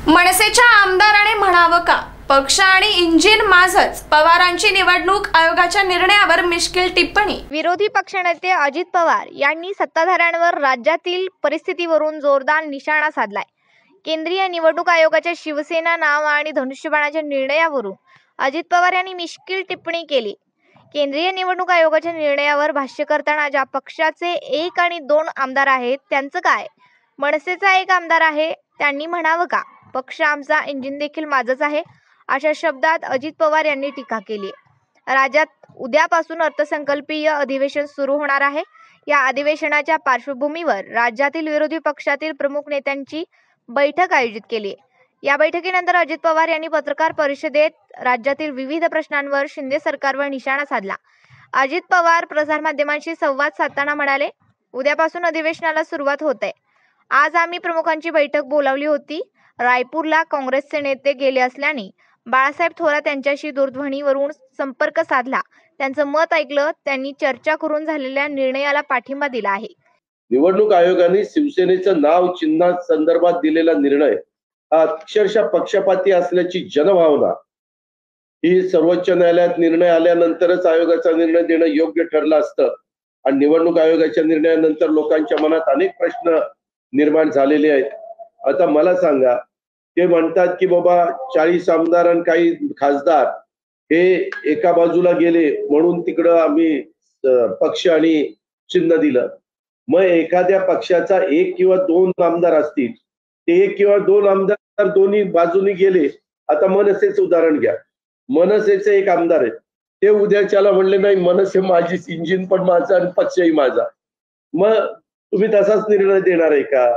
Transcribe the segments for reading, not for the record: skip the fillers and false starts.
मनसेच्या आमदाराने म्हणावं का, पक्ष आणि इंजिन माझंच, पवारांची निवडणूक आयोगाच्या निर्णयावर मिश्किल टिप्पणी। विरोधी पक्षनेते अजित पवार यांनी सत्ताधाऱ्यांवर राज्यातील परिस्थितीवरून जोरदार निशाणा साधलाय। केंद्रीय निवडणूक आयोगाच्या शिवसेना नाव आणि धनुष्यबाणाच्या निर्णयावरून अजित पवार यांनी मिश्किल टिप्पणी केली। केंद्रीय निवडणूक आयोगाच्या निर्णयावर भाष्य करताना ज्या पक्षाचे 1 आणि 2 आमदार आहेत त्यांचं काय, मनसेचा 1 आमदार आहे त्यांनी म्हणावं का, पक्ष आमचा, इंजिन देखील माझंच आहे, अशा शब्दात अजित पवार यांनी टीका केली। राज्यात उद्यापासून अर्थसंकल्पीय अधिवेशन सुरू होणार आहे। या अधिवेशनाच्या पार्श्वभूमीवर राज्यातील विरोधी पक्षातील प्रमुख नेत्यांची बैठक आयोजित केली। या बैठकीनंतर अजित पवार यांनी पत्रकार परिषदेत राज्यातील विविध प्रश्नांवर शिंदे सरकारवर निशाणा साधला। अजित पवार प्रसारमाध्यमांशी संवाद साधताना म्हणाले, उद्यापासून अधिवेशनाला सुरुवात होते। आज आम्ही प्रमुखांची बैठक बोलावली होती। रायपूरला काँग्रेसचे नेते गेले असल्याने बाळासाहेब थोरात यांच्याशी दूरध्वनीवरून संपर्क साधला, त्यांचं मत ऐकलं, त्यांनी चर्चा करून झालेल्या निर्णयाला पाठिंबा दिला आहे। निवडणूक आयोगाने शिवसेनेचं नाव चिन्हा संदर्भात दिलेला निर्णय हा अक्षरशः पक्षपाती असल्याची जनभावना ही सर्वोच्च न्यायालयात निर्णय आल्यानंतरच आयोगाचा निर्णय देणं योग्य ठरलं असतं। आणि निवडणूक आयोगाच्या निर्णयानंतर लोकांच्या मनात अनेक प्रश्न निर्माण झालेले आहेत। आता मला सांगा, ते म्हणतात की बाबा 40 आमदार आणि काही खासदार हे एका बाजूला गेले म्हणून तिकडं आम्ही पक्ष आणि चिन्ह दिलं। मग एखाद्या पक्षाचा 1 किंवा 2 आमदार असतील, ते 1 किंवा 2 आमदार दोन्ही बाजूनी गेले। आता मनसेचं उदाहरण घ्या, मनसेचे 1 आमदार आहेत, ते उद्याच्याला म्हणले नाही मनसे माझीच, इंजिन पण माझा आणि पक्षही माझा, मग तुम्ही तसाच निर्णय देणार आहे का?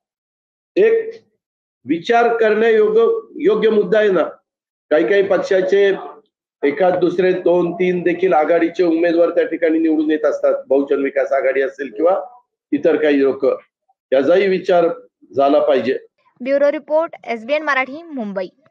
एक विचार करण्यायोग्य मुद्दा आहे ना। काही पक्षाचे एखाद दुसरे 2-3 देखील आघाडीचे उमेदवार त्या ठिकाणी निवडून येत असतात, बहुजन विकास आघाडी असेल किंवा इतर काही लोक, याचाही विचार झाला पाहिजे। Bureau report, SBN Marathi, Mumbai.